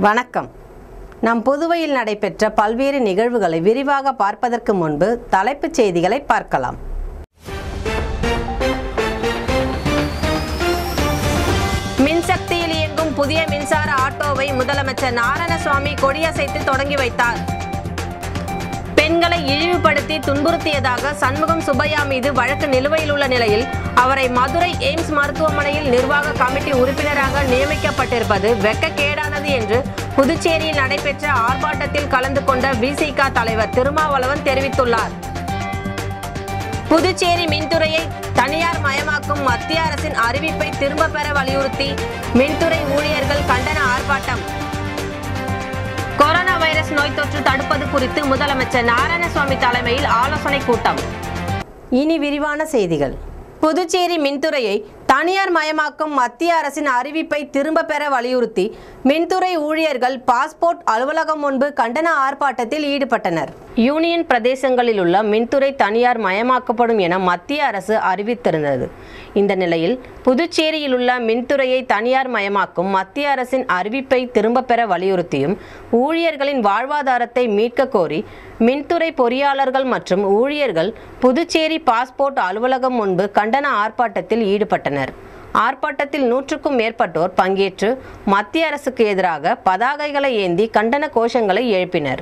வணக்கம். நம் புதுவையில் நடைபெற்ற பல்வேறு நிகழ்வுகளை விரிவாக பார்ப்பதற்கு முன்பு தலைப்புச் செய்திகளை பார்க்கலாம். மின்சக்தியில் இயங்கும் புதிய மின்சார ஆட்டோவை முதலமைச்சர் நாராயணசுவாமி கொடியசைத்து தொடங்கி வைத்தார். பெண்களை இழிவுபடுத்தி துன்புறுத்தியதாக சண்முகம் சுப்பையா மீது வழக்கு நிலுவையில் உள்ள நிலையில் அவரை மதுரை எய்ம்ஸ் மருத்துவமனையில் நிர்வாக கமிட்டி உறுப்பினராக நியமிக்கப்பட்டிருப்பது வெட்கக்கேடானது என்று புதுச்சேரியில் நடைபெற்ற ஆர்ப்பாட்டத்தில் கலந்து கொண்ட விசிக தலைவர் திருமாவளவன் தெரிவித்துள்ளார். புதுச்சேரி மின்துறையை தனியார் மயமாக்கும் மத்திய அரசின் அறிவிப்பை திரும்ப பெற வலியுறுத்தி மின்துறை ஊழியர்கள் கண்டன ஆர்ப்பாட்டம். கொரோனா வைரஸ் நோய் தொற்று தடுப்பது குறித்து முதலமைச்சர் நாராயணசுவாமி தலைமையில் ஆலோசனை கூட்டம். இனி விரிவான செய்திகள். புதுச்சேரி மின்துறையை தனியார் மயமாக்கும் மத்திய அரசின் அறிவிப்பை திரும்ப பெற வலியுறுத்தி மின்துறை ஊழியர்கள் பாஸ்போர்ட் அலுவலகம் முன்பு கண்டன ஆர்ப்பாட்டத்தில் ஈடுபட்டனர். யூனியன் பிரதேசங்களில் உள்ள மின்துறை தனியார் மயமாக்கப்படும் என மத்திய அரசு அறிவித்திருந்தது. இந்த நிலையில் புதுச்சேரியில் உள்ள மின்துறையை தனியார் மயமாக்கும் மத்திய அரசின் அறிவிப்பை திரும்ப பெற வலியுறுத்தியும் ஊழியர்களின் வாழ்வாதாரத்தை மீட்க கோரி மின்துறை பொறியாளர்கள் மற்றும் ஊழியர்கள் புதுச்சேரி பாஸ்போர்ட் அலுவலகம் முன்பு கண்டன ஆர்ப்பாட்டத்தில் ஈடுபட்டனர். ஆர்ப்பாட்டத்தில் 100க்கும் மேற்பட்டோர் பங்கேற்று மத்திய அரசுக்கு எதிராக பதாகைகளை ஏந்தி கண்டன கோஷங்களை எழுப்பினர்.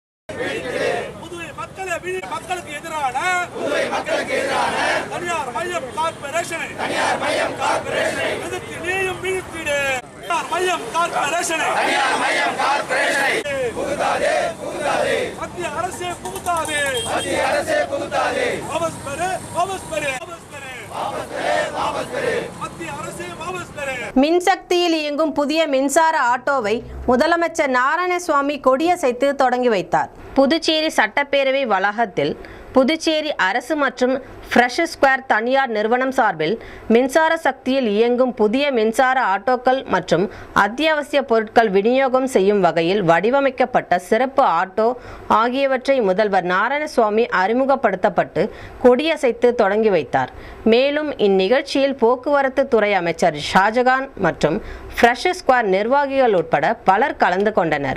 மின்சக்தியில் இயங்கும் புதிய மின்சார ஆட்டோவை முதலமைச்சர் நாராயணசுவாமி கொடியசைத்து தொடங்கி வைத்தார். புதுச்சேரி சட்டப்பேரவை வளாகத்தில் புதுச்சேரி அரசு மற்றும் ஃப்ரெஷ் ஸ்கொயர் தனியார் நிறுவனம் சார்பில் மின்சார சக்தியில் இயங்கும் புதிய மின்சார ஆட்டோக்கள் மற்றும் அத்தியாவசிய பொருட்கள் விநியோகம் செய்யும் வகையில் வடிவமைக்கப்பட்ட சிறப்பு ஆட்டோ ஆகியவற்றை முதல்வர் நாராயணசுவாமி அறிமுகப்படுத்தப்பட்டு கொடியசைத்து தொடங்கி வைத்தார். மேலும் இந்நிகழ்ச்சியில் போக்குவரத்து துறை அமைச்சர் ஷாஜகான் மற்றும் ஃப்ரெஷ் ஸ்கொயர் நிர்வாகிகள் உட்பட பலர் கலந்து கொண்டனர்.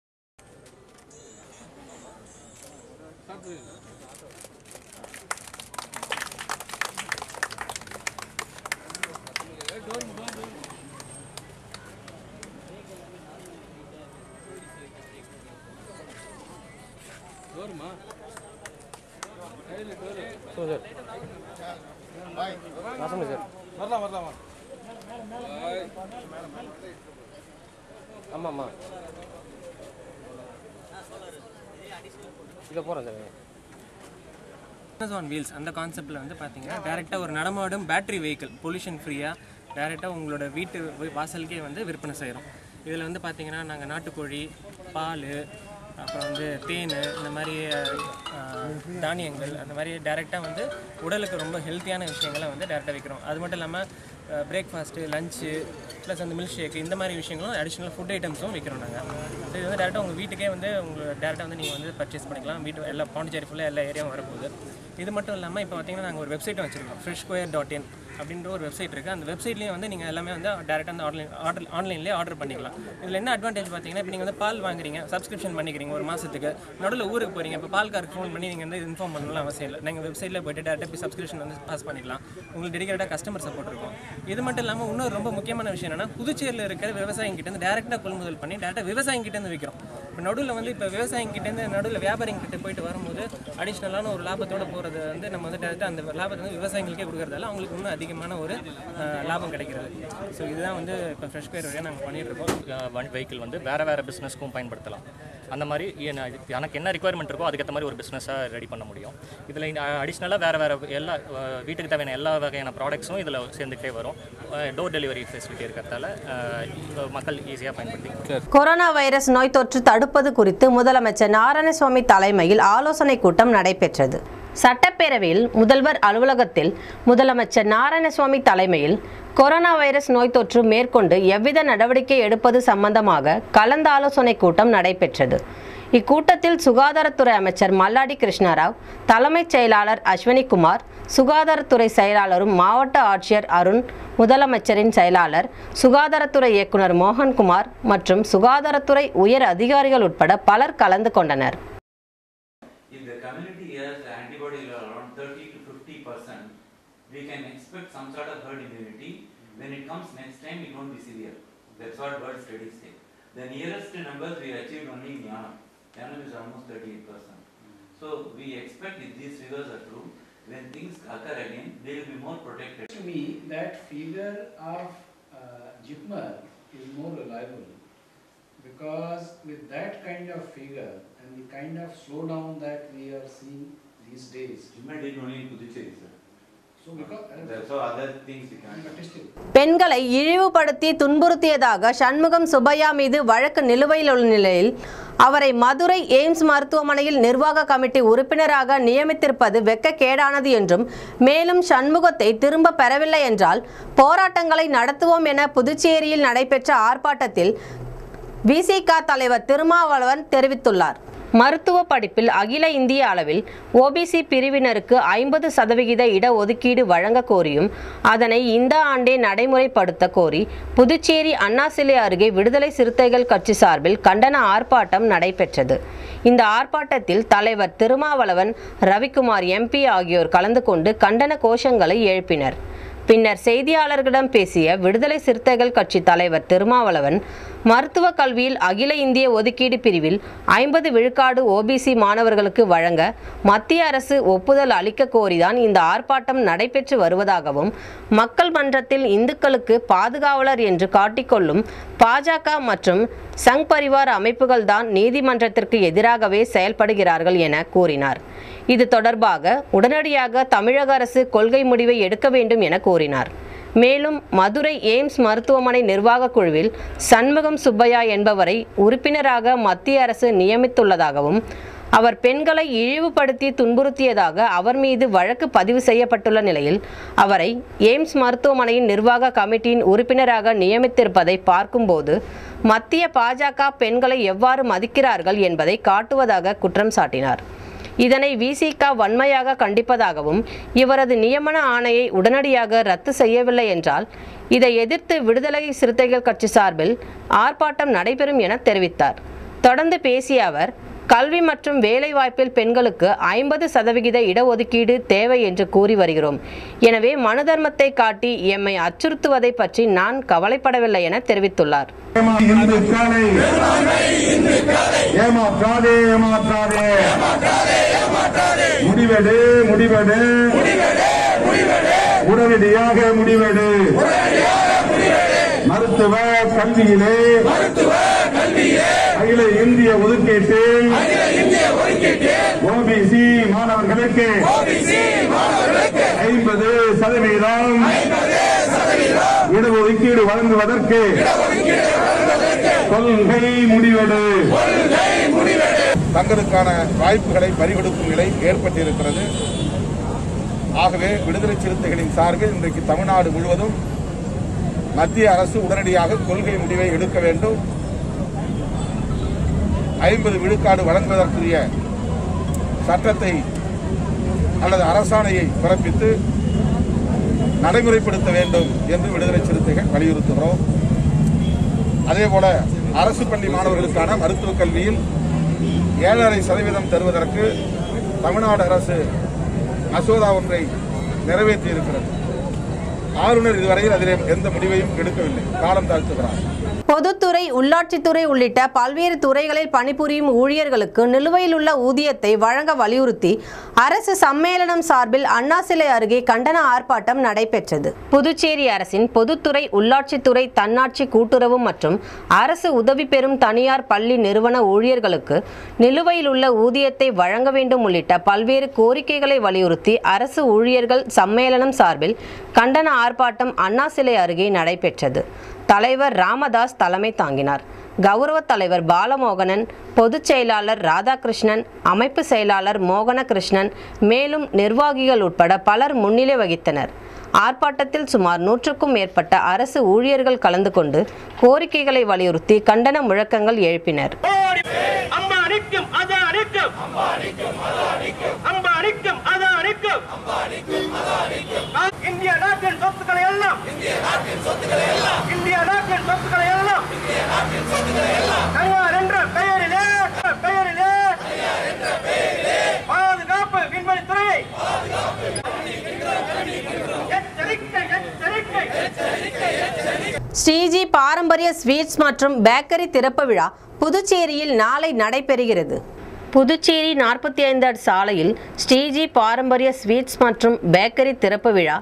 ஆன் வீல்ஸ் அந்த கான்செப்டில் வந்து பார்த்தீங்கன்னா டேரெக்டாக ஒரு நடமாடும் பேட்டரி வெஹிக்கிள் பொல்யூஷன் ஃப்ரீயாக டேரெக்டாக உங்களோட வீட்டு வாசலுக்கே வந்து விற்பனை செய்கிறோம். இதில் வந்து பார்த்தீங்கன்னா நாங்கள் நாட்டுக்கோழி, பால், அப்புறம் வந்து தேன், இந்த மாதிரி தானியங்கள், அந்த மாதிரி டேரெக்டாக வந்து உடலுக்கு ரொம்ப ஹெல்த்தியான விஷயங்களை வந்து டேரெக்டாக விற்கிறோம். அது மட்டும் இல்லாமல் பிரேக்ஃபாஸ்ட்டு, லஞ்சு ப்ளஸ் அந்த மில்க் ஷேக், இந்த மாதிரி விஷயங்களும் அடிஷ்னல் ஃபுட் ஐட்டம்ஸும் விற்கிறோம் நாங்கள். ஸோ இது வந்து டேரெக்டாக உங்கள் வீட்டுக்கே வந்து உங்களுக்கு டேரெக்டாக வந்து நீங்கள் வந்து பர்ச்சேஸ் பண்ணிக்கலாம். வீட்டு எல்லா பாண்டிச்சேரி ஃபுல்லாக எல்லா ஏரியாவும் வரப்போகுது. இது மட்டும் இல்லாமல் இப்போ பார்த்தீங்கன்னா நாங்கள் ஒரு வெப்சைட்டும் வச்சுருக்கோம், freshsquare.in அப்படின்ற ஒரு வெப்சைட் இருக்குது. அந்த வெப்சைட்லேயும் வந்து நீங்கள் எல்லாமே வந்து டேரெக்டாக வந்து ஆன்லைன்லேயே ஆர்டர் பண்ணிக்கலாம். இதில் என்ன அட்வான்டேஜ் பார்த்தீங்கன்னா, இப்போ நீங்கள் வந்து பால் வாங்குறீங்க, சப்ஸ்கிரிப்ஷன் பண்ணிக்கிறீங்க ஒரு மாதத்துக்கு, நடுவில் ஊருக்கு போகிறீங்க, இப்போ பால்காருக்கு ஃபோன் பண்ணி நீங்கள் வந்து இன்ஃபார்ம் பண்ணலாம் அவசியம் இல்லை. நீங்கள் வெப்சைட்டில் போய்ட்டு டேரெக்டாக போய் சப்ஸ்கிரிப்ஷன் வந்து பாஸ் பண்ணிக்கலாம். உங்களுக்கு டெடிகேட்டாக கஸ்டமர் சப்போர்ட் இருக்கும். இது மட்டும் இல்லாமல் இன்னொரு ரொம்ப முக்கியமான விஷயம் என்னன்னா, புதுச்சேரியில் இருக்கிற விவசாயிங்கிட்டேருந்து டேரெக்டாக கொள்முதல் பண்ணி டேரெக்டாக விவசாயிங்கிட்டேருந்து விற்கிறோம். இப்போ நடுவில் வந்து இப்போ விவசாயிங்கிட்டேருந்து நடுவில் வியாபாரிங்கிட்ட போயிட்டு வரும்போது அடிஷ்னலான ஒரு லாபத்தோடு போகிறது வந்து நம்ம வந்து டேரெக்டாக அந்த லாபத்தை வந்து விவசாயிகளுக்கே கொடுக்குறதால அவங்களுக்கு இன்னும் அதிகமான ஒரு லாபம் கிடைக்கிறது. ஸோ இதுதான் வந்து இப்போ ஃப்ரெஷ் ஸ்கொயர் வழியாக நாங்கள் பண்ணிகிட்ருக்கோம். வெஹிக்கிள் வந்து வேறு பிஸ்னஸ்க்கும் பயன்படுத்தலாம். அந்த மாதிரி எனக்கு என்ன ரிக்குவயர்மெண்ட் இருக்கோ அதுக்கேற்ற மாதிரி ஒரு பிஸ்னஸாக ரெடி பண்ண முடியும். இதில் அடிஷ்னலாக வேறு எல்லா வீட்டுக்கு தேவையான எல்லா வகையான ப்ராடக்ட்ஸும் இதில் சேர்ந்துகிட்டே வரும். டோர் டெலிவரி ஃபெசிலிட்டி இருக்கிறதால மக்கள் ஈஸியாக பயன்படுத்தி. கொரோனா வைரஸ் நோய் தொற்று தடுப்பது குறித்து முதலமைச்சர் நாராயணசுவாமி தலைமையில் ஆலோசனை கூட்டம் நடைபெற்றது. சட்டப்பேரவையில் முதல்வர் அலுவலகத்தில் முதலமைச்சர் நாராயணசுவாமி தலைமையில் கொரோனா வைரஸ் நோய் தொற்று மேற்கொண்டு எவ்வித நடவடிக்கை எடுப்பது சம்பந்தமாக கலந்தாலோசனை கூட்டம் நடைபெற்றது. இக்கூட்டத்தில் சுகாதாரத்துறை அமைச்சர் மல்லாடி கிருஷ்ணராவ், தலைமைச் செயலாளர் அஸ்வினி குமார், சுகாதாரத்துறை செயலாளரும் மாவட்ட ஆட்சியர் அருண், முதலமைச்சரின் செயலாளர், சுகாதாரத்துறை இயக்குனர் மோகன்குமார் மற்றும் சுகாதாரத்துறை உயர் அதிகாரிகள் உட்பட பலர் கலந்து கொண்டனர். When it comes next time, it won't be severe. That's what world studies say. The nearest numbers we achieved only in Yanam. Yanam is almost 38%. So we expect if these figures are true, when things occur again, they will be more protected. To me, that figure of JIPMER is more reliable, because with that kind of figure and the kind of slowdown that we are seeing these days, JIPMER did only in Puducherry, sir. So other things we can't. பெண்களை இழிவுபடுத்தி துன்புறுத்தியதாக சண்முகம் சுப்பையா மீது வழக்கு நிலுவையில் உள்ள நிலையில் அவரை Madurai AIIMS மருத்துவமனையில் நிர்வாக கமிட்டி உறுப்பினராக நியமித்திருப்பது வெட்கக்கேடானது என்றும், மேலும் சண்முகத்தை திரும்ப பெறவில்லை என்றால் போராட்டங்களை நடத்துவோம் என புதுச்சேரியில் நடைபெற்ற ஆர்ப்பாட்டத்தில் விசிக தலைவர் திருமாவளவன் தெரிவித்துள்ளார். மருத்துவ படிப்பில் அகில இந்திய அளவில் ஓபிசி பிரிவினருக்கு 50% இடஒதுக்கீடு வழங்க கோரியும் அதனை இந்த ஆண்டே நடைமுறைப்படுத்த கோரி புதுச்சேரி அண்ணா சிலை அருகே விடுதலை சிறுத்தைகள் கட்சி சார்பில் கண்டன ஆர்ப்பாட்டம் நடைபெற்றது. இந்த ஆர்ப்பாட்டத்தில் தலைவர் திருமாவளவன், ரவிக்குமார் எம்பி ஆகியோர் கலந்து கொண்டு கண்டன கோஷங்களை எழுப்பினர். பின்னர் செய்தியாளர்களிடம் பேசிய விடுதலை சிறுத்தைகள் கட்சி தலைவர் திருமாவளவன், மருத்துவ கல்வியில் அகில இந்திய ஒதுக்கீடு பிரிவில் 50 விழுக்காடு ஓபிசி மாணவர்களுக்கு வழங்க மத்திய அரசு ஒப்புதல் அளிக்க கோரிதான் இந்த ஆர்ப்பாட்டம் நடைபெற்று வருவதாகவும், மக்கள் மன்றத்தில் இந்துக்களுக்கு பாதுகாவலர் என்று காட்டிக்கொள்ளும் பாஜக மற்றும் சங் பரிவார் அமைப்புகள் தான் நீதிமன்றத்திற்கு எதிராகவே செயல்படுகிறார்கள் என கூறினார். இது தொடர்பாக உடனடியாக தமிழக அரசு கொள்கை முடிவை எடுக்க வேண்டும் என கூறினார். மேலும் மதுரை எய்ம்ஸ் மருத்துவமனை நிர்வாக குழுவில் சண்முகம் சுப்பையா என்பவரை உறுப்பினராக மத்திய அரசு நியமித்துள்ளதாகவும், அவர் பெண்களை இழிவுபடுத்தி துன்புறுத்தியதாக அவர் மீது வழக்கு பதிவு செய்யப்பட்டுள்ள நிலையில் அவரை எய்ம்ஸ் மருத்துவமனையின் நிர்வாக கமிட்டியின் உறுப்பினராக நியமித்திருப்பதை பார்க்கும்போது மத்திய பாஜக பெண்களை எவ்வாறு மதிக்கிறார்கள் என்பதை காட்டுவதாக குற்றம் சாட்டினார். இதனை விசிக வன்மையாக கண்டிப்பதாகவும், இவரது நியமன ஆணையை உடனடியாக ரத்து செய்யவில்லை என்றால் இதை எதிர்த்து விடுதலை சிறுத்தைகள் கட்சி சார்பில் ஆர்ப்பாட்டம் நடைபெறும் என தெரிவித்தார். தொடர்ந்து பேசிய அவர், கல்வி மற்றும் வேலைவாய்ப்பில் பெண்களுக்கு 50% இடஒதுக்கீடு தேவை என்று கூறி வருகிறோம். எனவே மனு தர்மத்தை காட்டி எம்மை அச்சுறுத்துவதை பற்றி நான் கவலைப்படவில்லை என தெரிவித்துள்ளார். மருத்துவ கல்வியிலே அகில இந்திய ஒதுக்கீட்டில் ஓபிசி மாணவர்களுக்கு 50% இடஒதுக்கீடு வழங்குவதற்கு கொள்கை முடிவெடு. தங்களுக்கான வாய்ப்புகளை பறிகொடுக்கும் நிலை ஏற்பட்டிருக்கிறது. ஆகவே விடுதலை சிறுத்தைகளின் சார்பில் இன்றைக்கு தமிழ்நாடு முழுவதும் மத்திய அரசு உடனடியாக கொள்கை முடிவை எடுக்க வேண்டும். 50 விழுக்காடு வழங்குவதற்குரிய சட்டத்தை அல்லது அரசாணையை பிறப்பித்து நடைமுறைப்படுத்த வேண்டும் என்று விடுதலை சிறுத்தைகள் வலியுறுத்துகிறோம். அதேபோல அரசு பள்ளி மாணவர்களுக்கான மருத்துவக் கல்வியில் 7.5% தருவதற்கு தமிழ்நாடு அரசு மசோதா ஒன்றை நிறைவேற்றியிருக்கிறது. ஆளுநர் இதுவரையில் அதில் எந்த முடிவையும் எடுக்கவில்லை, காலம் தாழ்த்துகிறார். பொதுத்துறை, உள்ளாட்சித்துறை உள்ளிட்ட பல்வேறு துறைகளில் பணிபுரியும் ஊழியர்களுக்கு நிலுவையில் உள்ள ஊதியத்தை வழங்க வலியுறுத்தி அரசு சம்மேளனம் சார்பில் அண்ணா சிலை அருகே கண்டன ஆர்ப்பாட்டம் நடைபெற்றது. புதுச்சேரி அரசின் பொதுத்துறை, உள்ளாட்சித்துறை, தன்னாட்சி கூட்டுறவு மற்றும் அரசு உதவி பெறும் தனியார் பள்ளி நிறுவன ஊழியர்களுக்கு நிலுவையில் உள்ள ஊதியத்தை வழங்க வேண்டும் உள்ளிட்ட பல்வேறு கோரிக்கைகளை வலியுறுத்தி அரசு ஊழியர்கள் சம்மேளனம் சார்பில் கண்டன ஆர்ப்பாட்டம் அண்ணா சிலை அருகே நடைபெற்றது. தலைவர் ராமதாஸ் தலைமை தாங்கினார். கௌரவ தலைவர் பாலமோகனன், பொதுச் செயலாளர் ராதாகிருஷ்ணன், அமைப்பு செயலாளர் மோகனகிருஷ்ணன், மேலும் நிர்வாகிகள் உட்பட பலர் முன்னிலை வகித்தனர். ஆர்ப்பாட்டத்தில் சுமார் 100க்கும் மேற்பட்ட அரசு ஊழியர்கள் கலந்து கொண்டு கோரிக்கைகளை வலியுறுத்தி கண்டன முழக்கங்கள் எழுப்பினர். அம்பானிக்கும் ஸ்ரீஜி பாரம்பரிய ஸ்வீட்ஸ் மற்றும் பேக்கரி திறப்பு விழா புதுச்சேரியில் நாளை நடைபெறுகிறது. புதுச்சேரி 45 சாலையில் ஸ்ரீஜி பாரம்பரிய ஸ்வீட்ஸ் மற்றும் பேக்கரி திறப்பு விழா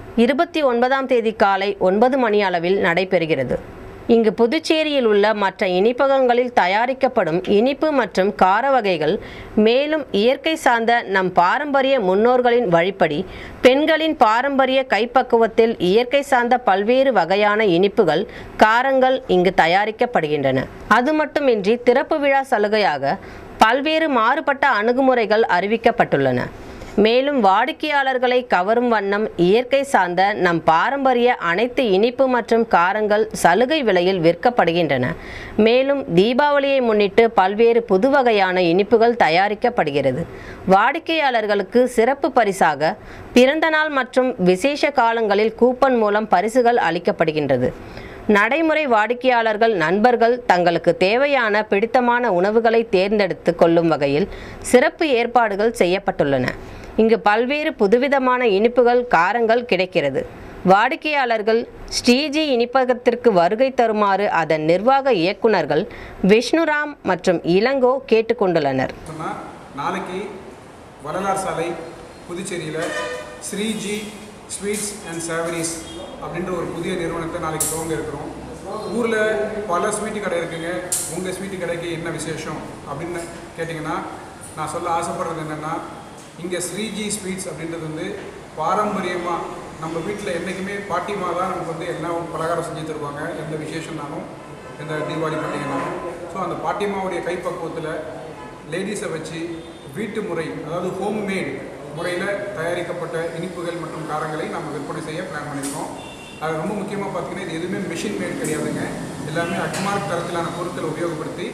29ஆம் தேதி காலை 9 மணி அளவில் நடைபெறுகிறது. இங்கு புதுச்சேரியில் உள்ள மற்ற இனிப்பகங்களில் தயாரிக்கப்படும் இனிப்பு மற்றும் கார வகைகள், மேலும் இயற்கை சார்ந்த நம் பாரம்பரிய முன்னோர்களின் வழிப்படி பெண்களின் பாரம்பரிய கைப்பக்குவத்தில் இயற்கை சார்ந்த பல்வேறு வகையான இனிப்புகள், காரங்கள் இங்கு தயாரிக்கப்படுகின்றன. அது மட்டுமின்றி திறப்பு விழா சலுகையாக பல்வேறு மாறுபட்ட அணுகுமுறைகள் அறிவிக்கப்பட்டுள்ளன. மேலும் வாடிக்கையாளர்களை கவரும் வண்ணம் இயற்கை சார்ந்த நம் பாரம்பரிய அனைத்து இனிப்பு மற்றும் காரங்கள் சலுகை விலையில் விற்கப்படுகின்றன. மேலும் தீபாவளியை முன்னிட்டு பல்வேறு புது வகையான இனிப்புகள் தயாரிக்கப்படுகிறது. வாடிக்கையாளர்களுக்கு சிறப்பு பரிசாக பிறந்தநாள் மற்றும் விசேஷ காலங்களில் கூப்பன் மூலம் பரிசுகள் அளிக்கப்படுகின்றது. நடைமுறை வாடிக்கையாளர்கள் நண்பர்கள் தங்களுக்கு தேவையான பிடித்தமான உணவுகளை தேர்ந்தெடுத்து கொள்ளும் வகையில் சிறப்பு ஏற்பாடுகள் செய்யப்பட்டுள்ளன. இங்கு பல்வேறு புதுவிதமான இனிப்புகள், காரங்கள் கிடைக்கிறது. வாடிக்கையாளர்கள் ஸ்ரீஜி இனிப்பகத்திற்கு வருகை தருமாறு அதன் நிர்வாக இயக்குநர்கள் விஷ்ணுராம் மற்றும் இளங்கோ கேட்டுக்கொண்டுள்ளனர். நாளைக்கு வள்ளலார் சாலை புதுச்சேரியில் ஸ்ரீஜி ஸ்வீட்ஸ் அண்ட் சேவரிஸ் அப்படின்ற ஒரு புதிய நிறுவனத்தை நாளைக்கு துவங்க இருக்கிறோம். ஊரில் பல ஸ்வீட்டு கடை இருக்குங்க. உங்கள் ஸ்வீட்டு கடைக்கு என்ன விசேஷம் அப்படின்னு கேட்டிங்கன்னா, நான் சொல்ல ஆசைப்படுறது என்னென்னா, இங்கே ஸ்ரீஜி ஸ்வீட்ஸ் அப்படின்றது வந்து பாரம்பரியமாக நம்ம வீட்டில் என்றைக்குமே பாட்டிமா தான் நமக்கு வந்து எல்லாம் பலகாரம் செஞ்சு தருவாங்க, எந்த விசேஷம்னாலும், எந்த தீபாவளி பண்டிகைனாலும். ஸோ அந்த பாட்டிமாவுடைய கைப்பக்குவத்தில் லேடிஸை வச்சு வீட்டு முறை, அதாவது ஹோம்மேட் முறையில் தயாரிக்கப்பட்ட இனிப்புகள் மற்றும் காரங்களை நம்ம விற்பனை செய்ய பிளான் பண்ணியிருக்கோம். அது ரொம்ப முக்கியமாக பார்த்திங்கன்னா, இது எதுவுமே மிஷின் மேட் கிடையாதுங்க. எல்லாமே அட்மார்க் தரத்திலான பொருட்களை உபயோகப்படுத்தி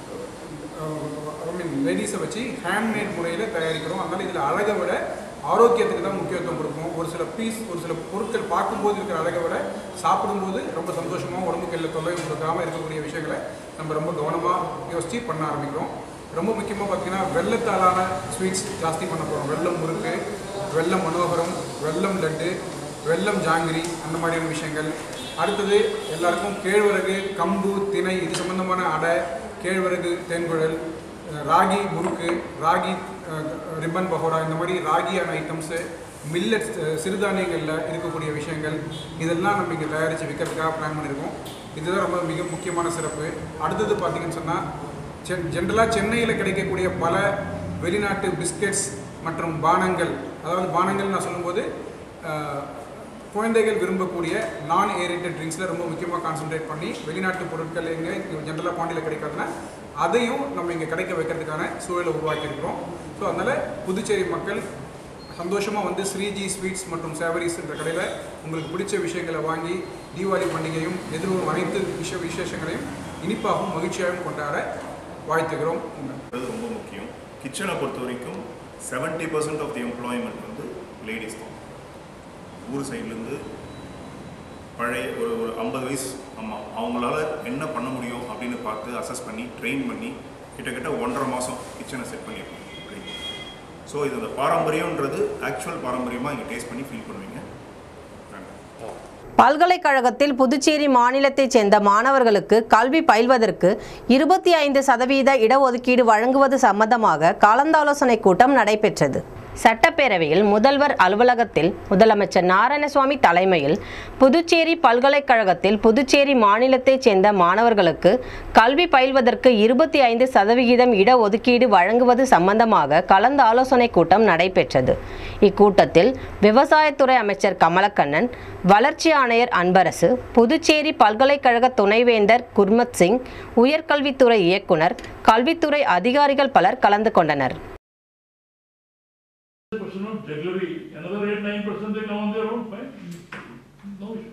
லேடிஸை வச்சு ஹேண்ட்மேட் முறையில் தயாரிக்கிறோம். அதனால் இதில் அழகை விட ஆரோக்கியத்துக்கு தான் முக்கியத்துவம் கொடுப்போம். ஒரு சில பொருட்கள் பார்க்கும்போது இருக்கிற அழகை விட சாப்பிடும்போது ரொம்ப சந்தோஷமாக உடம்புக்கு எல்லா தொல்லையும் கொடுக்காமல் இருக்கக்கூடிய விஷயங்களை நம்ம ரொம்ப கவனமாக யோசித்து பண்ண ஆரம்பிக்கிறோம். ரொம்ப முக்கியமாக பார்த்திங்கன்னா, வெள்ளத்தாலான ஸ்வீட்ஸ் ஜாஸ்தி பண்ண போகிறோம். வெல்லம் முறுக்கு, வெல்லம் மனோகரம், வெல்லம் லட்டு, வெல்லம் ஜாங்கிரி, அந்த மாதிரியான விஷயங்கள். அடுத்தது எல்லாருக்கும் கேழ்வரகு, கம்பு, திணை இது சம்பந்தமான அடை, கேழ்வரகு தேன்குழல், ராகி முறுக்கு, ராகி ரிப்பன் பகோடா, இந்த மாதிரி ராகியான ஐட்டம்ஸு, மில்லட்ஸ் சிறுதானியங்களில் இருக்கக்கூடிய விஷயங்கள், இதெல்லாம் நம்ம இங்கே தயாரித்து விற்கிறதுக்காக பிளான் பண்ணியிருக்கோம். இதுதான் ரொம்ப மிக முக்கியமான சிறப்பு. அடுத்தது பார்த்திங்கன்னு சொன்னால், ஜென்ரலாக சென்னையில் கிடைக்கக்கூடிய பல வெளிநாட்டு பிஸ்கெட்ஸ் மற்றும் பானங்கள், அதாவது பானங்கள் நான் சொல்லும்போது குழந்தைகள் விரும்பக்கூடிய நான் ஏரேட்டட் ட்ரிங்க்ஸில் ரொம்ப முக்கியமாக கான்சன்ட்ரேட் பண்ணி வெளிநாட்டு பொருட்கள் எங்கே ஜென்ரலாக பாண்டியில் கிடைக்காதுன்னா அதையும் நம்ம இங்கே கிடைக்க வைக்கிறதுக்கான சூழலை உருவாக்கியிருக்கிறோம். ஸோ அதனால் புதுச்சேரி மக்கள் சந்தோஷமாக வந்து ஸ்ரீஜி ஸ்வீட்ஸ் மற்றும் சேவரிஸ் என்ற கடையில் உங்களுக்கு பிடிச்ச விஷயங்களை வாங்கி தீபாவளி பண்டிகையும் எதிர்வரும் அனைத்து விசேஷங்களையும் இனிப்பாகவும் மகிழ்ச்சியாகவும் கொண்டாட வாழ்த்துக்கிறோம். ரொம்ப முக்கியம். கிச்சனை பொறுத்த வரைக்கும் 70% ஆஃப் தி எம்ப்ளாய்மெண்ட் வந்து லேடிஸ் தான். ஊர் சைட்லேருந்து பழைய ஒரு 50 வயசு அம்மா, அவங்களால என்ன பண்ண முடியும் அப்படின்னு பார்த்து அசஸ் பண்ணி ட்ரெயின் பண்ணி கிட்டத்தட்ட 1.5 மாதம் கிச்சனை செட் பண்ணியிருக்கோம். ஸோ இது அந்த பாரம்பரியன்றது ஆக்சுவல் பாரம்பரியமாக இங்கே டேஸ்ட் பண்ணி ஃபீல் பண்ணுவீங்க. பல்கலைக்கழகத்தில் புதுச்சேரி மாநிலத்தைச் சேர்ந்த மாணவர்களுக்கு கல்வி பயில்வதற்கு 25% இடஒதுக்கீடு வழங்குவது சம்பந்தமாக கலந்தாலோசனை கூட்டம் நடைபெற்றது. சட்டப்பேரவையில் முதல்வர் அலுவலகத்தில் முதலமைச்சர் நாராயணசுவாமி தலைமையில் புதுச்சேரி பல்கலைக்கழகத்தில் புதுச்சேரி மாநிலத்தைச் சேர்ந்த மாணவர்களுக்கு கல்வி பயில்வதற்கு 25% இடஒதுக்கீடு வழங்குவது சம்பந்தமாக கலந்து ஆலோசனை கூட்டம் நடைபெற்றது. இக்கூட்டத்தில் விவசாயத்துறை அமைச்சர் கமலக்கண்ணன், வளர்ச்சி ஆணையர் அன்பரசு, புதுச்சேரி பல்கலைக்கழக துணைவேந்தர் குர்மத் சிங், உயர்கல்வித்துறை இயக்குனர், கல்வித்துறை அதிகாரிகள் பலர் கலந்து கொண்டனர். Another 8-9% they come on their own, fine. No issue.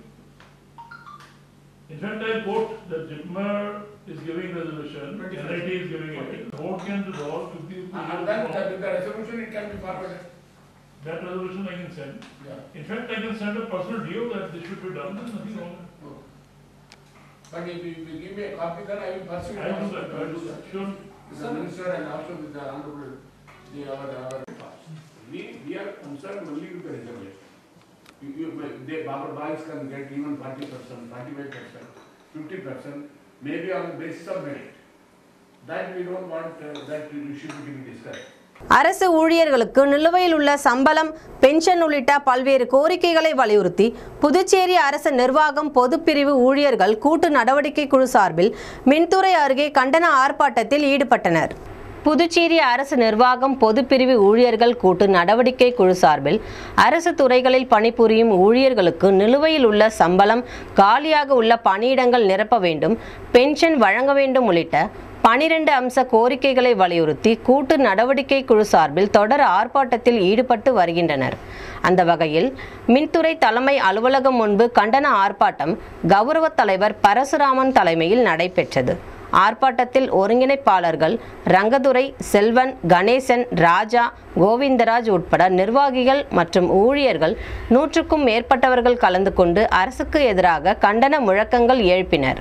In fact, I quote that JIPMER is giving resolution, NIT is giving it. The board can resolve if the resolution it can be forwarded. That resolution I can send. Yeah. In fact, I can send a personal deal that this should be done. There's nothing wrong. But if you give me a copy, then I will pursue it. I will do that. Sure. With the minister and also with the honorable, our we are concerned only with the reservation. our boys can get even 40%, 45%, 50%, maybe on the basis of merit. That we don't want that issue to be discussed. அரசு ஊழியர்களுக்கு நிலுவையில் உள்ள சம்பளம், pension உள்ளிட்ட பல்வேறு கோரிக்கைகளை வலியுறுத்தி புதுச்சேரி அரசு நிர்வாகம் பொதுப்பிரிவு ஊழியர்கள் கூட்டு நடவடிக்கை குழு சார்பில் மின்துறை அருகே கண்டன ஆர்ப்பாட்டத்தில் ஈடுபட்டனர். புதுச்சேரி அரசு நிர்வாகம் பொதுப்பிரிவு ஊழியர்கள் கூட்டு நடவடிக்கை குழு சார்பில் அரசு துறைகளில் பணிபுரியும் ஊழியர்களுக்கு நிலுவையில் உள்ள சம்பளம், காலியாக உள்ள பணியிடங்கள் நிரப்ப வேண்டும், பென்ஷன் வழங்க வேண்டும் உள்ளிட்ட 12 அம்ச கோரிக்கைகளை வலியுறுத்தி கூட்டு நடவடிக்கை குழு சார்பில் தொடர் ஆர்ப்பாட்டத்தில் ஈடுபட்டு வருகின்றனர். அந்த வகையில் மின்துறை தலைமை அலுவலகம் முன்பு கண்டன ஆர்ப்பாட்டம் கௌரவ தலைவர் பரசுராமன் தலைமையில் நடைபெற்றது. ஆர்ப்பாட்டத்தில் ஒருங்கிணைப்பாளர்கள் ரங்கதுரை, செல்வன், கணேசன், ராஜா, கோவிந்தராஜ் உட்பட நிர்வாகிகள் மற்றும் ஊழியர்கள் 100க்கும் மேற்பட்டவர்கள் கலந்து கொண்டு அரசுக்கு எதிராக கண்டன முழக்கங்கள் எழுப்பினர்.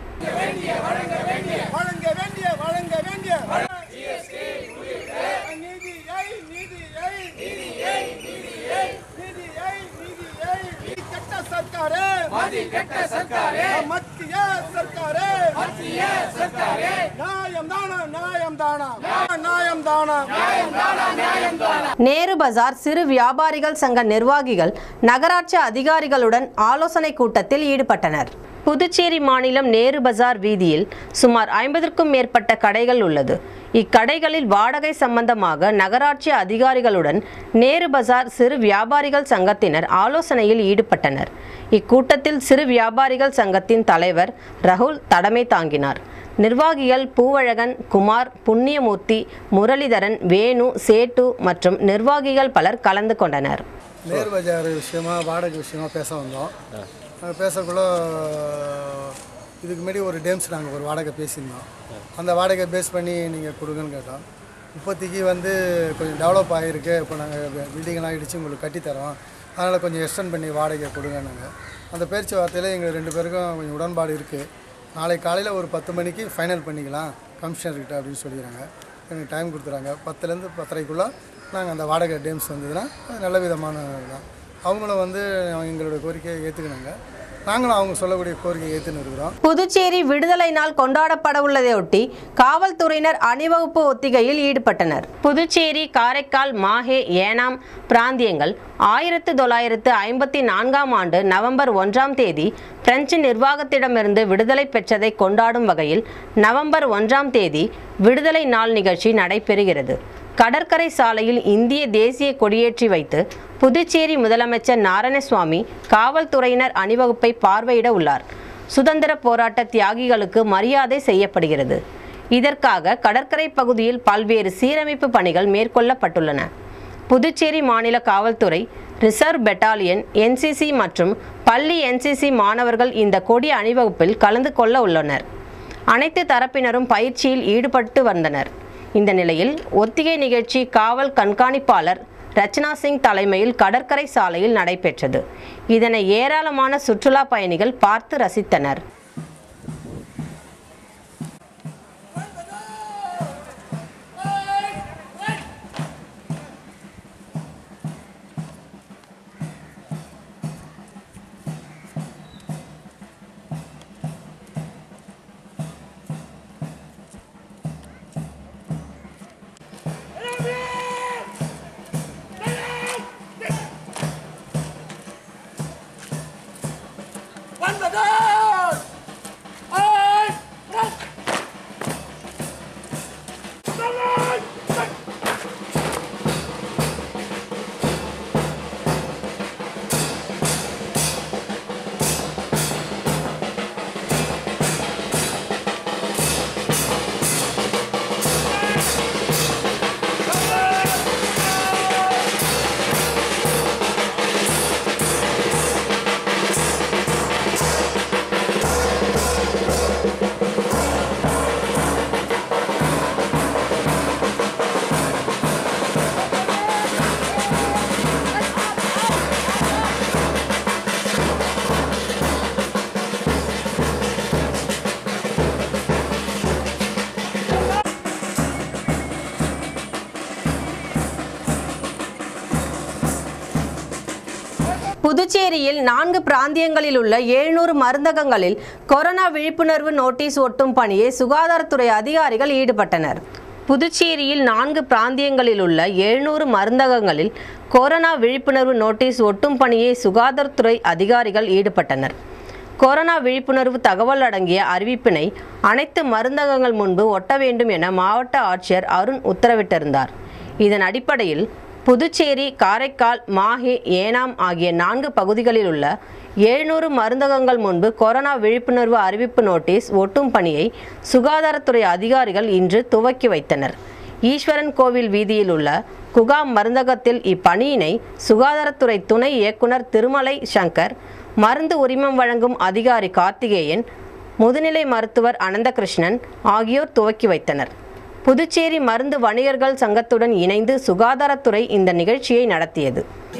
நேரு பஜார் சிறு வியாபாரிகள் சங்க நிர்வாகிகள் நகராட்சி அதிகாரிகளுடன் ஆலோசனை கூட்டத்தில் ஈடுபட்டனர். புதுச்சேரி மாநிலம் நேரு பஜார் வீதியில் சுமார் 50க்கும் மேற்பட்ட கடைகள் உள்ளது. இக்கடைகளில் வாடகை சம்பந்தமாக நகராட்சி அதிகாரிகளுடன் நேரு பஜார் சிறு வியாபாரிகள் சங்கத்தினர் ஆலோசனையில் ஈடுபட்டனர். இக்கூட்டத்தில் சிறு வியாபாரிகள் சங்கத்தின் தலைவர் ராகுல் தலைமை தாங்கினார். நிர்வாகிகள் பூவழகன், குமார், புண்ணியமூர்த்தி, முரளிதரன், வேணு, சேட்டு மற்றும் நிர்வாகிகள் பலர் கலந்து கொண்டனர். நேரு பஜார் விஷயமா, வாடகை விஷயமா பேச வந்தோம். பேசக்குள்ள இதுக்கு முன்னாடி ஒரு டேம்ஸ் நாங்கள் ஒரு வாடகை பேசியிருந்தோம். அந்த வாடகை பேஸ் பண்ணி நீங்கள் கொடுங்கன்னு கேட்டோம். இப்போதைக்கு கொஞ்சம் டெவலப் ஆகிருக்கு, இப்போ நாங்கள் பில்டிங்கெல்லாம் இடித்து உங்களுக்கு கட்டித்தரோம், அதனால் கொஞ்சம் எக்ஸ்டெண்ட் பண்ணி வாடகை கொடுங்கன்னாங்க. அந்த பேச்சுவார்த்தையில் எங்கள் 2 பேருக்கும் கொஞ்சம் உடன்பாடு இருக்குது. நாளைக்கு காலையில் ஒரு 10 மணிக்கு ஃபைனல் பண்ணிக்கலாம் கமிஷனர்கிட்ட அப்படின்னு சொல்லிடுறாங்க. எனக்கு டைம் கொடுத்துறாங்க. 10லேருந்து 10:30க்குள்ளே நாங்கள் அந்த வாடகை டேம்ஸ் வந்ததுன்னா நல்ல விதமான தான். அவங்களும் எங்களுடைய கோரிக்கையை ஏற்றுக்கினாங்க. நாங்களும் அவங்க சொல்லக்கூடிய கோரிக்கையை ஏற்றுன்னு இருக்கிறோம். புதுச்சேரி விடுதலை நாள் கொண்டாடப்பட உள்ளதையொட்டி காவல்துறையினர் அணிவகுப்பு ஒத்திகையில் ஈடுபட்டனர். புதுச்சேரி, காரைக்கால், மாஹே, ஏனாம் பிராந்தியங்கள் 1954ஆம் ஆண்டு நவம்பர் 1ஆம் தேதி பிரெஞ்சு நிர்வாகத்திடமிருந்து விடுதலை பெற்றதை கொண்டாடும் வகையில் நவம்பர் 1ஆம் தேதி விடுதலை நாள் நிகழ்ச்சி நடைபெறுகிறது. கடற்கரை சாலையில் இந்திய தேசிய கொடியேற்றி வைத்து புதுச்சேரி முதலமைச்சர் நாராயணசுவாமி காவல்துறையினர் அணிவகுப்பை பார்வையிட உள்ளார். சுதந்திர போராட்ட தியாகிகளுக்கு மரியாதை செய்யப்படுகிறது. இதற்காக கடற்கரை பகுதியில் பல்வேறு சீரமைப்பு பணிகள் மேற்கொள்ளப்பட்டுள்ளன. புதுச்சேரி மாநில காவல்துறை, ரிசர்வ் பெட்டாலியன், NCC மற்றும் பள்ளி NCC மாணவர்கள் இந்த கொடி அணிவகுப்பில் கலந்து கொள்ள உள்ளனர். அனைத்து தரப்பினரும் பயிற்சியில் ஈடுபட்டு வந்தனர். இந்த நிலையில் ஒத்திகை நிகழ்ச்சி காவல் கண்காணிப்பாளர் ரச்சனா சிங் தலைமையில் கடற்கரை சாலையில் நடைபெற்றது. இதனை ஏராளமான சுற்றுலா பயணிகள் பார்த்து ரசித்தனர். புதுச்சேரியில் 4 பிராந்தியங்களில் உள்ள 700 மருந்தகங்களில் கொரோனா விழிப்புணர்வு நோட்டீஸ் ஒட்டும் பணியை சுகாதாரத்துறை அதிகாரிகள் ஈடுபட்டனர். புதுச்சேரியில் 4 பிராந்தியங்களில் உள்ள 700 மருந்தகங்களில் கொரோனா விழிப்புணர்வு நோட்டீஸ் ஒட்டும் பணியை சுகாதாரத்துறை அதிகாரிகள் ஈடுபட்டனர். கொரோனா விழிப்புணர்வு தகவல் அடங்கிய அறிவிப்பினை அனைத்து மருந்தகங்கள் முன்பு ஒட்ட வேண்டும் என மாவட்ட ஆட்சியர் அருண் உத்தரவிட்டிருந்தார். இதன் அடிப்படையில் புதுச்சேரி, காரைக்கால், மாஹே, ஏனாம் ஆகிய 4 பகுதிகளில் உள்ள 700 மருந்தகங்கள் முன்பு கொரோனா விழிப்புணர்வு அறிவிப்பு நோட்டீஸ் ஒட்டும் பணியை சுகாதாரத்துறை அதிகாரிகள் இன்று துவக்கி வைத்தனர். ஈஸ்வரன் கோவில் வீதியில் உள்ள குகாம் மருந்தகத்தில் இப்பணியினை சுகாதாரத்துறை துணை இயக்குனர் திருமலை சங்கர், மருந்து உரிமம் வழங்கும் அதிகாரி கார்த்திகேயன், முதுநிலை மருத்துவர் அனந்தகிருஷ்ணன் ஆகியோர் துவக்கி வைத்தனர். புதுச்சேரி மருந்து வணிகர்கள் சங்கத்துடன் இணைந்து சுகாதாரத்துறை இந்த நிகழ்ச்சியை நடத்தியது.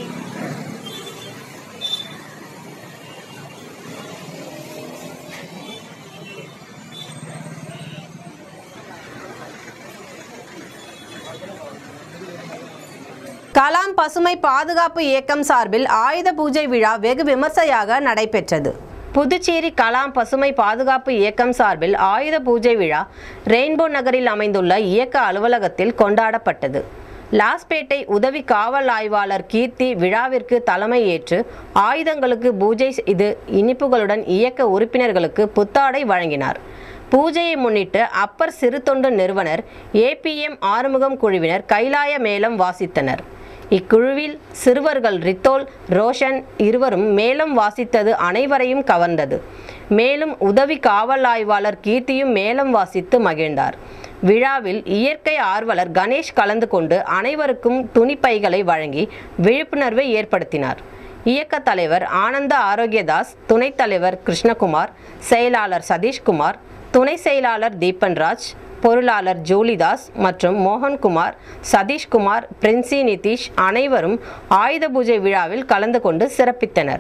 கலாம் பசுமை பாதுகாப்பு இயக்கம் சார்பில் ஆயுத பூஜை விழா வெகு விமர்சையாக நடைபெற்றது. புதுச்சேரி கலாம் பசுமை பாதுகாப்பு இயக்கம் சார்பில் ஆயுத பூஜை விழா ரெயின்போ நகரில் அமைந்துள்ள இயக்க அலுவலகத்தில் கொண்டாடப்பட்டது. லாஸ்பேட்டை உதவி காவல் ஆய்வாளர் கீர்த்தி விழாவிற்கு தலைமை ஏற்று ஆயுதங்களுக்கு பூஜை செய்து இனிப்புகளுடன் இயக்க உறுப்பினர்களுக்கு புத்தாடை வழங்கினார். பூஜையை முன்னிட்டு அப்பர் சிறு தொண்டு நிறுவனர் APM ஆறுமுகம் குழுவினர் கைலாய மேளம் வாசித்தனர். இக்குழுவில் சிறுவர்கள் ரித்தோல், ரோஷன் இருவரும் மேளம் வாசித்தது அனைவரையும் கவர்ந்தது. மேலும் உதவி காவல் ஆய்வாளர் கீர்த்தியும் மேளம் வாசித்து மகிழ்ந்தார். விழாவில் இயற்கை ஆர்வலர் கணேஷ் கலந்து கொண்டு அனைவருக்கும் துணிப்பைகளை வழங்கி விழிப்புணர்வை ஏற்படுத்தினார். இயக்க தலைவர் ஆனந்த ஆரோக்கியதாஸ், துணைத் தலைவர் கிருஷ்ணகுமார், செயலாளர் சதீஷ்குமார், துணை செயலாளர் தீபன்ராஜ், பொருளாளர் ஜோலிதாஸ் மற்றும் மோகன்குமார், சதீஷ்குமார், பிரின்சி நிதிஷ் அனைவரும் ஆயுத பூஜை விழாவில் கலந்து கொண்டு சிறப்பித்தனர்.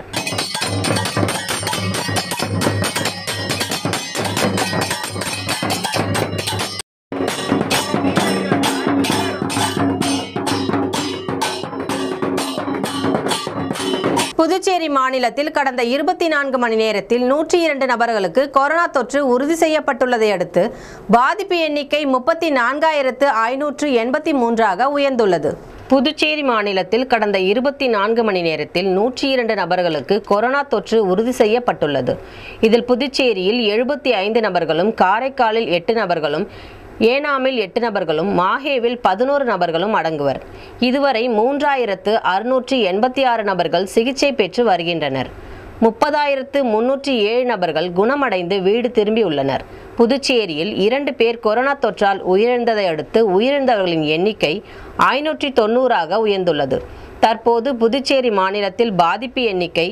புதுச்சேரி மாநிலத்தில் கடந்த 24 மணி நேரத்தில் 102 நபர்களுக்கு கொரோனா தொற்று உறுதி செய்யப்பட்டுள்ளதை அடுத்து பாதிப்பு எண்ணிக்கை 34,583 உயர்ந்துள்ளது. புதுச்சேரி மாநிலத்தில் கடந்த 24 மணி நேரத்தில் 102 நபர்களுக்கு கொரோனா தொற்று உறுதி செய்யப்பட்டுள்ளது. இதில் புதுச்சேரியில் 75 நபர்களும், காரைக்காலில் 8 நபர்களும், ஏனாமில் 8 நபர்களும், மாஹேவில் 11 நபர்களும் அடங்குவர். இதுவரை 3686 நபர்கள் சிகிச்சை பெற்று வருகின்றனர். 30,307 நபர்கள் குணமடைந்து வீடு திரும்பியுள்ளனர். புதுச்சேரியில் 2 பேர் கொரோனா தொற்றால் உயிரிழந்ததை அடுத்து உயிரிழந்தவர்களின் எண்ணிக்கை 590 உயர்ந்துள்ளது. தற்போது புதுச்சேரி மாநிலத்தில் பாதிப்பு எண்ணிக்கை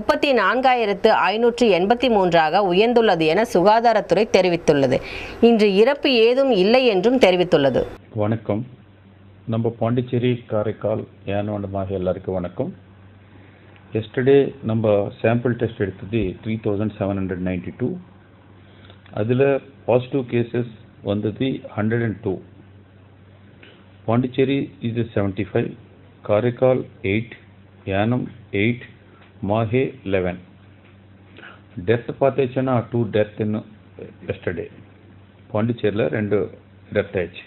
34,583 உயர்ந்துள்ளது என சுகாதாரத்துறை தெரிவித்துள்ளது. இன்று இறப்பு ஏதும் இல்லை என்றும் தெரிவித்துள்ளது. வணக்கம். நம்ம பாண்டிச்சேரி, காரைக்கால், ஏனாம் எல்லாருக்கும் வணக்கம். எஸ்டர்டே நம்ம சாம்பிள் டெஸ்ட் எடுத்தது 3792. அதில் பாசிட்டிவ் கேசஸ் வந்தது 102. பாண்டிச்சேரி இது 75, காரைக்கால் 8, ஏனாம் 8, மாஹே 11. டெத் பார்த்தேச்சுன்னா 2 டெத் இன் எஸ்டர்டே. பாண்டிச்சேரியில் 2 டெத் ஆயிடுச்சு.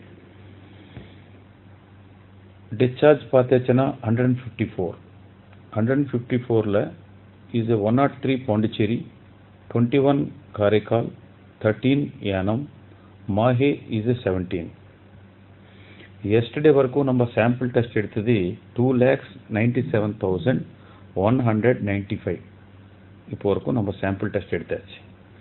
டிஸ்சார்ஜ் பார்த்தேச்சுன்னா 154. 154ல் இது 103 பாண்டிச்சேரி, 21 காரைக்கால், 13 ஏனாம், மாஹே இது 17. எஸ்டர்டே வரைக்கும் நம்ம சாம்பிள் டெஸ்ட் எடுத்தது 2,97,195. இப்போ வரைக்கும் நம்ம சாம்பிள் டெஸ்ட் எடுத்தாச்சு.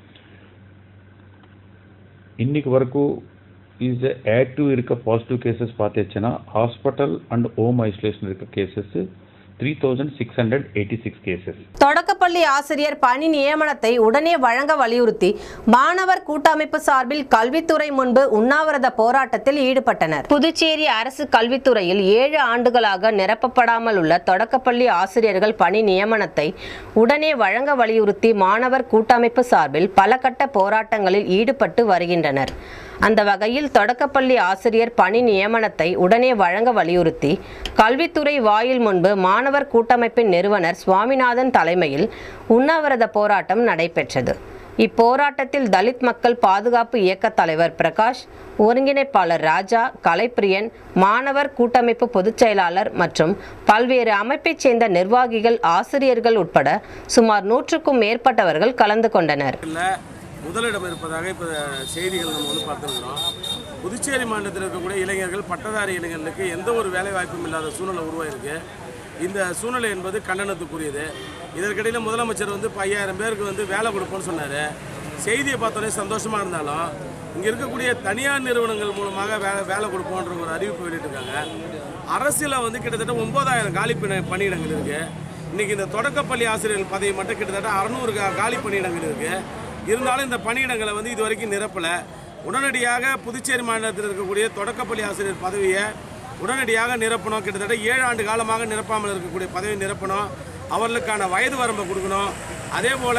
இன்னைக்கு வரைக்கும் இது ஆக்டிவ் இருக்க பாசிட்டிவ் கேசஸ் பார்த்தேச்சுன்னா ஹாஸ்பிட்டல் அண்ட் ஹோம் ஐசோலேஷன் இருக்க கேசஸ் 3,686 கேசஸ். தொடக்கப்பள்ளி ஆசிரியர் பணி நியமனத்தை உடனே வழங்க வலியுறுத்தி மாணவர் கூட்டமைப்பு சார்பில் கல்வித்துறை முன்பு உண்ணாவிரத போராட்டத்தில் ஈடுபட்டனர். புதுச்சேரி அரசு கல்வித்துறையில் 7 ஆண்டுகளாக நிரப்பப்படாமல் உள்ள தொடக்கப்பள்ளி ஆசிரியர்கள் பணி நியமனத்தை உடனே வழங்க வலியுறுத்தி மாணவர் கூட்டமைப்பு சார்பில் பல கட்ட போராட்டங்களில் ஈடுபட்டு வருகின்றனர். அந்த வகையில் தொடக்கப்பள்ளி ஆசிரியர் பணி நியமனத்தை உடனே வழங்க வலியுறுத்தி கல்வித்துறை வாயில் முன்பு மாணவர் கூட்டமைப்பின் நிறுவனர் சுவாமிநாதன் தலைமையில் உண்ணாவிரத போராட்டம் நடைபெற்றது. இப்போராட்டத்தில் தலித் மக்கள் பாதுகாப்பு இயக்க தலைவர் பிரகாஷ், ஒருங்கிணைப்பாளர் ராஜா, கலைப்பிரியன், மாணவர் கூட்டமைப்பு பொதுச் செயலாளர் மற்றும் பல்வேறு அமைப்பைச் சேர்ந்த நிர்வாகிகள், ஆசிரியர்கள் உட்பட சுமார் 100க்கும் மேற்பட்டவர்கள் கலந்து கொண்டனர். முதலிடம் இருப்பதாக இப்போ செய்திகள் நம்ம வந்து பார்த்துருக்கிறோம். புதுச்சேரி மாநிலத்தில் இருக்கக்கூடிய இளைஞர்கள், பட்டதாரி இளைஞர்களுக்கு எந்த ஒரு வேலை வாய்ப்பும் இல்லாத சூழ்நிலை உருவாயிருக்கு. இந்த சூழ்நிலை என்பது கண்டனத்துக்குரியது. இதற்கிடையில் முதலமைச்சர் வந்து 5000 பேருக்கு வந்து வேலை கொடுப்போம்னு சொன்னார். செய்தியை பார்த்தோன்னே சந்தோஷமாக இருந்தாலும் இங்கே இருக்கக்கூடிய தனியார் நிறுவனங்கள் மூலமாக வேலை கொடுப்போன்ற ஒரு அறிவிப்பு வெளியிட்டிருக்காங்க. அரசில் வந்து கிட்டத்தட்ட 9000 காலி பணியிடங்கள் இருக்குது. இன்றைக்கி இந்த தொடக்கப்பள்ளி ஆசிரியர்கள் பதவி மட்டும் கிட்டத்தட்ட 600 காலி பணியிடங்கள் இருக்குது. இருந்தாலும் இந்த பணியிடங்களை வந்து இது வரைக்கும் நிரப்பலை. உடனடியாக புதுச்சேரி மாநிலத்தில் இருக்கக்கூடிய தொடக்கப்பள்ளி ஆசிரியர் பதவியை உடனடியாக நிரப்பணும். கிட்டத்தட்ட 7 ஆண்டு காலமாக நிரப்பாமல் இருக்கக்கூடிய பதவியை நிரப்பணும். அவர்களுக்கான வயது வரம்பை கொடுக்கணும். அதே போல்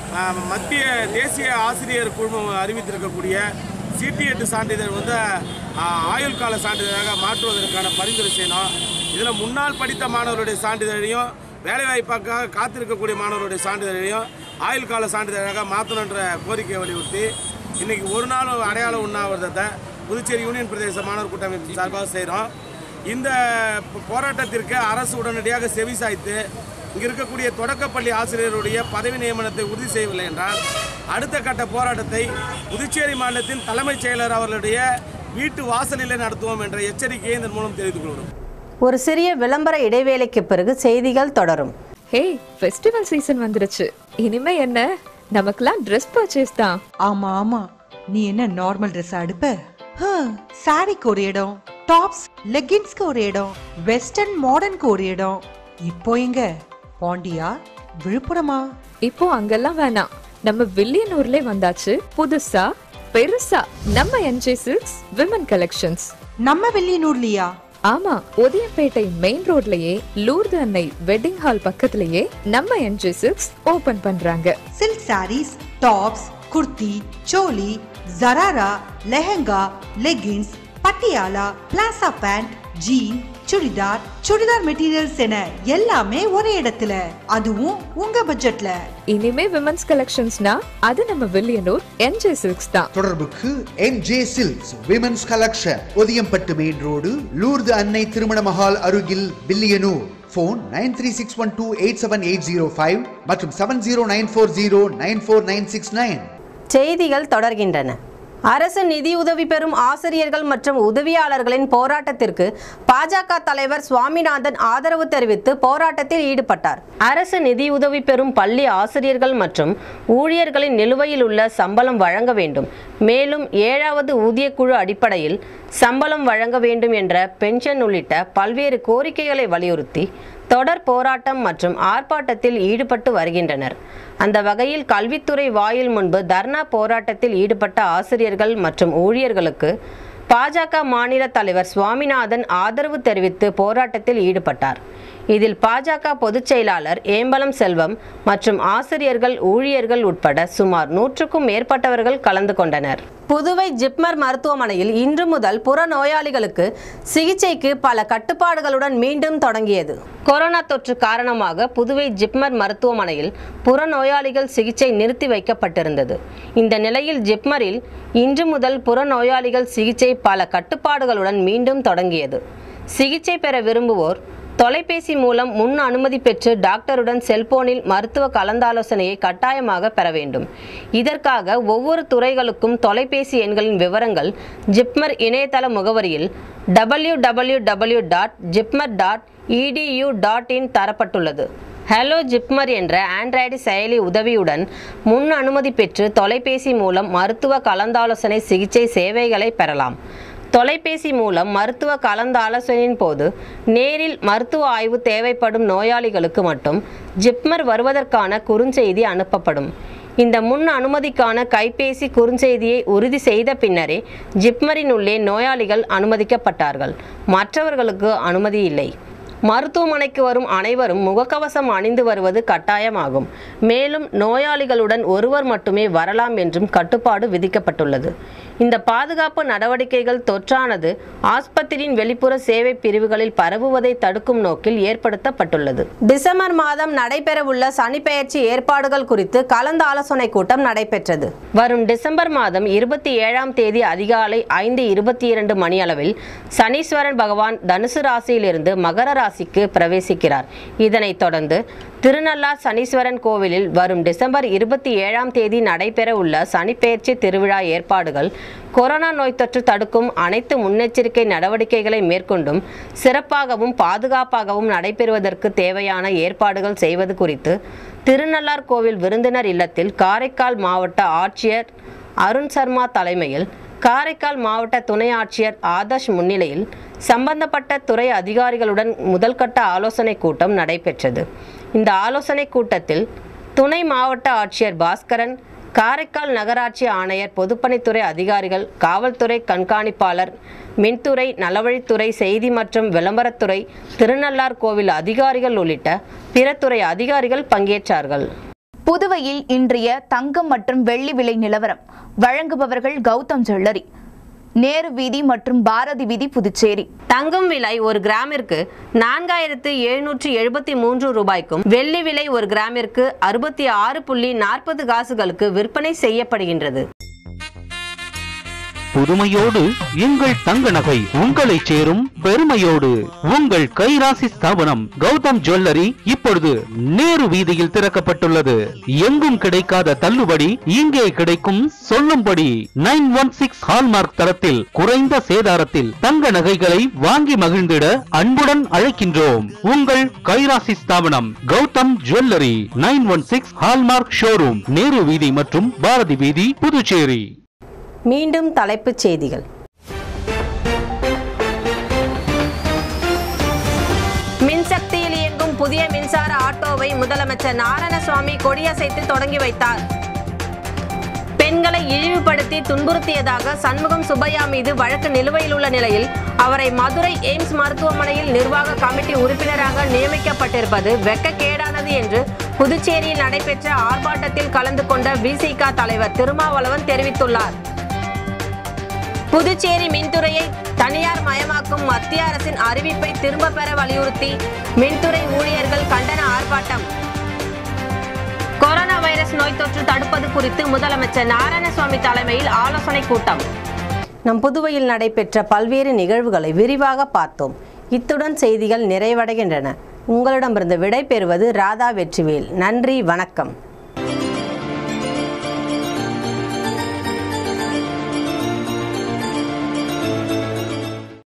தேசிய ஆசிரியர் குழுமம் அறிவித்திருக்கக்கூடிய CT8 சான்றிதழ் வந்து ஆயுள் கால சான்றிதழாக மாற்றுவதற்கான பரிந்துரை செய்யணும். இதில் முன்னாள் படித்த மாணவருடைய சான்றிதழையும், வேலைவாய்ப்பாக காத்திருக்கக்கூடிய மாணவருடைய சான்றிதழையும் ஆயுள் கால சான்றிதழாக மாற்றணுன்ற கோரிக்கையை வலியுறுத்தி இன்றைக்கி ஒரு நாள் அடையாள உண்ணாவிரதத்தை புதுச்சேரி யூனியன் பிரதேச மாணவர் கூட்டமைப்பு சார்பாக செய்கிறோம். இந்த போராட்டத்திற்கு அரசு உடனடியாக செவிசாய்த்து இங்கே இருக்கக்கூடிய தொடக்கப்பள்ளி ஆசிரியருடைய பதவி நியமனத்தை உறுதி செய்யவில்லை என்றால் அடுத்த கட்ட போராட்டத்தை புதுச்சேரி மாநிலத்தின் தலைமைச் செயலர் அவர்களுடைய வீட்டு வாசலிலே நடத்துவோம் என்ற எச்சரிக்கையை இதன் மூலம் தெரிவித்துக் கொள்கிறோம். ஒரு சிறிய விளம்பர இடைவேளைக்கு பிறகு செய்திகள் தொடரும். ஹே, ஃபெஸ்டிவல் சீசன் வந்துருச்சு. இனிமே என்ன, நமக்குலாம் Dress பர்ச்சேஸ் தான். ஆமா ஆமா, நீ என்ன நார்மல் Dress அடுப்ப? சாரிக்கு ஒரு இடம், டாப்ஸ் லெகின்ஸ்க்கு ஒரு இடம், வெஸ்டர்ன் மாடர்னுக்கு ஒரு இடம். இப்போ எங்க பாண்டியா, விழுப்புரமா? இப்போ அங்கெல்லாம் வேணாம், நம்ம வில்லியனூர்ல வந்தாச்சு புதுசா பெருசா நம்ம NJ Silks விமன் கலெக்ஷன்ஸ். நம்ம வில்லியனூர்லயா? ஆமா, உதயம்பேட்டை மெயின் ரோட்லயே லூர்து அன்னை வெட்டிங் ஹால் பக்கத்திலேயே நம்ம NJ Silks ஓபன் பண்றாங்க. Silk saris, tops, kurti, choli, gharara, lehenga, leggings, Patiala, palazzo pant, jean, churidar materials என எல்லாமே ஒரே இடத்துல, அதுவும் உங்க பட்ஜெட்ல. இனிமே விமன்ஸ் கலெக்ஷன்ஸ்னா அது நம்ம வில்லியனூர் NJ Silks தான். தொடர்புக்கு NJ Silks women's collection, Udayampattu main road, லூர்து அன்னை திருமண மஹால் அருகில், வில்லியனூர். போன் 9361287805 மற்றும் 7094094969. செய்திகள் தொடர்கின்றன. அரசு நிதியுதவி பெறும் ஆசிரியர்கள் மற்றும் உதவியாளர்களின் போராட்டத்திற்கு பாஜக தலைவர் சுவாமிநாதன் ஆதரவு தெரிவித்து போராட்டத்தில் ஈடுபட்டார். அரசு நிதியுதவி பெறும் பள்ளி ஆசிரியர்கள் மற்றும் ஊழியர்களின் நிலுவையில் உள்ள சம்பளம் வழங்க வேண்டும், மேலும் 7வது ஊதியக்குழு அடிப்படையில் சம்பளம் வழங்க வேண்டும் என்ற பென்ஷன் உள்ளிட்ட பல்வேறு கோரிக்கைகளை வலியுறுத்தி தொடர் போராட்டம் மற்றும் ஆர்ப்பாட்டத்தில் ஈடுபட்டு வருகின்றனர். அந்த வகையில் கல்வித்துறை வாயில் முன்பு தர்ணா போராட்டத்தில் ஈடுபட்ட ஆசிரியர்கள் மற்றும் ஊழியர்களுக்கு பாஜக மாநில தலைவர் சுவாமிநாதன் ஆதரவு தெரிவித்து போராட்டத்தில் ஈடுபட்டார். இதில் பாஜக பொதுச் செயலாளர் ஏம்பலம் செல்வம் மற்றும் ஆசிரியர்கள், ஊழியர்கள் உட்பட சுமார் 100க்கும் மேற்பட்டவர்கள் கலந்து கொண்டனர். புதுவை ஜிப்மர் மருத்துவமனையில் இன்று முதல் புறநோயாளிகளுக்கு சிகிச்சைக்கு பல கட்டுப்பாடுகளுடன் மீண்டும் தொடங்கியது. கொரோனா தொற்று காரணமாக புதுவை ஜிப்மர் மருத்துவமனையில் புறநோயாளிகள் சிகிச்சை நிறுத்தி வைக்கப்பட்டிருந்தது. இந்த நிலையில் ஜிப்மரில் இன்று முதல் புறநோயாளிகள் சிகிச்சை பல கட்டுப்பாடுகளுடன் மீண்டும் தொடங்கியது. சிகிச்சை பெற விரும்புவோர் தொலைபேசி மூலம் முன் அனுமதி பெற்று டாக்டருடன் செல்போனில் மருத்துவ கலந்தாலோசனையை கட்டாயமாக பெற வேண்டும். இதற்காக ஒவ்வொரு துறைகளுக்கும் தொலைபேசி எண்களின் விவரங்கள் ஜிப்மர் இணையதள முகவரியில் www.jipmar.edu.in தரப்பட்டுள்ளது. ஹலோ ஜிப்மர் என்ற ஆண்ட்ராய்டு செயலி உதவியுடன் முன் அனுமதி பெற்று தொலைபேசி மூலம் மருத்துவ கலந்தாலோசனை சிகிச்சை சேவைகளை பெறலாம். தொலைபேசி மூலம் மருத்துவ கலந்தாலோசனையின் போது நேரில் மருத்துவ ஆய்வு தேவைப்படும் நோயாளிகளுக்கு மட்டும் ஜிப்மர் வருவதற்கான குறுஞ்செய்தி அனுப்பப்படும். இந்த முன் அனுமதிக்கான கைபேசி குறுஞ்செய்தியை உறுதி செய்த பின்னரே ஜிப்மரின் உள்ளே நோயாளிகள் அனுமதிக்கப்பட்டார்கள். மற்றவர்களுக்கு அனுமதி இல்லை. மருத்துவமனைக்கு வரும் அனைவரும் முகக்கவசம் அணிந்து வருவது கட்டாயமாகும். மேலும் நோயாளிகளுடன் ஒருவர் மட்டுமே வரலாம் என்றும் கட்டுப்பாடு விதிக்கப்பட்டுள்ளது. இந்த பாதுகாப்பு நடவடிக்கைகள் தொற்றானது ஆஸ்பத்திரியின் வெளிப்புற சேவை பிரிவுகளில் பரவுவதை தடுக்கும் நோக்கில் ஏற்படுத்தப்பட்டுள்ளது. டிசம்பர் மாதம் நடைபெறவுள்ள சனிப்பெயர்ச்சி ஏற்பாடுகள் குறித்து கலந்து ஆலோசனை கூட்டம் நடைபெற்றது. வரும் டிசம்பர் மாதம் 27ஆம் தேதி அதிகாலை 5:22 மணியளவில் சனீஸ்வரன் பகவான் தனுசு ராசியிலிருந்து மகர ராசிக்கு பிரவேசிக்கிறார். இதனைத் தொடர்ந்து திருநள்ளார் சனீஸ்வரன் கோவிலில் வரும் டிசம்பர் 27ஆம் தேதி நடைபெற உள்ள சனிப்பெயர்ச்சி திருவிழா ஏற்பாடுகள் கொரோனா நோய் தொற்று தடுக்கும் அனைத்து முன்னெச்சரிக்கை நடவடிக்கைகளை மேற்கொண்டும் சிறப்பாகவும் பாதுகாப்பாகவும் நடைபெறுவதற்கு தேவையான ஏற்பாடுகள் செய்வது குறித்து திருநள்ளார் கோவில் விருந்தினர் இல்லத்தில் காரைக்கால் மாவட்ட ஆட்சியர் அருண் சர்மா தலைமையில் காரைக்கால் மாவட்ட துணை ஆட்சியர் ஆதர்ஷ் முன்னிலையில் சம்பந்தப்பட்ட துறை அதிகாரிகளுடன் முதல்கட்ட ஆலோசனை கூட்டம் நடைபெற்றது. இந்த ஆலோசனை கூட்டத்தில் துணை மாவட்ட ஆட்சியர் பாஸ்கரன், காரைக்கால் நகராட்சி ஆணையர், பொதுப்பணித்துறை அதிகாரிகள், காவல்துறை கண்காணிப்பாளர், மின்துறை, நலவழித்துறை, செய்தி மற்றும் விளம்பரத்துறை, திருநள்ளார் கோவில் அதிகாரிகள் உள்ளிட்ட பிற துறை அதிகாரிகள் பங்கேற்றார்கள். புதுவையில் இன்றைய தங்கம் மற்றும் வெள்ளி விலை நிலவரம் வழங்குபவர்கள் கௌதம் ஜுவல்லரி, நேரு வீதி மற்றும் பாரதி வீதி, புதுச்சேரி. தங்கம் விலை ஒரு கிராமிற்கு 4773 ரூபாய்க்கும், வெள்ளி விலை ஒரு கிராமிற்கு 66.40 காசுகளுக்கு விற்பனை செய்யப்படுகின்றது. புதுமையோடு எங்கள் தங்க நகை உங்களை சேரும் பெருமையோடு உங்கள் கைராசி ஸ்தாபனம் கௌதம் ஜுவல்லரி இப்பொழுது நேரு வீதியில் திறக்கப்பட்டுள்ளது. எங்கும் கிடைக்காத தள்ளுபடி இங்கே கிடைக்கும் சொல்லும்படி. 916 ஹால்மார்க் தரத்தில் குறைந்த சேதாரத்தில் தங்க நகைகளை வாங்கி மகிழ்ந்திட அன்புடன் அழைக்கின்றோம். உங்கள் கைராசி ஸ்தாபனம் Gautham jewellery, 916 hallmark showroom, Nehru வீதி மற்றும் பாரதி வீதி, புதுச்சேரி. மீண்டும் தலைப்புச் செய்திகள். மின்சக்தியில் இயங்கும் புதிய மின்சார ஆட்டோவை முதலமைச்சர் நாராயணசுவாமி கொடியசைத்து தொடங்கி வைத்தார். பெண்களை இழிவுபடுத்தி துன்புறுத்தியதாக சண்முகம் சுப்பையா மீது வழக்கு நிலுவையில் உள்ள நிலையில் அவரை மதுரை எய்ம்ஸ் மருத்துவமனையில் நிர்வாக கமிட்டி உறுப்பினராக நியமிக்கப்பட்டிருப்பது வெட்கக்கேடானது என்று புதுச்சேரியில் நடைபெற்ற ஆர்ப்பாட்டத்தில் கலந்து கொண்ட விசிக தலைவர் திருமாவளவன் தெரிவித்துள்ளார். புதுச்சேரி மின்துறையை தனியார் மயமாக்கும் மத்திய அரசின் அறிவிப்பை திரும்ப பெற வலியுறுத்தி மின்துறை ஊழியர்கள் கண்டன ஆர்ப்பாட்டம். கொரோனா வைரஸ் நோய் தொற்று தடுப்பது குறித்து முதலமைச்சர் நாராயணசுவாமி தலைமையில் ஆலோசனை கூட்டம். நம் புதுவையில் நடைபெற்ற பல்வேறு நிகழ்வுகளை விரிவாக பார்த்தோம். இத்துடன் செய்திகள் நிறைவடைகின்றன. உங்களிடமிருந்து விடை பெறுவது ராதா வெற்றிவேல். நன்றி, வணக்கம்.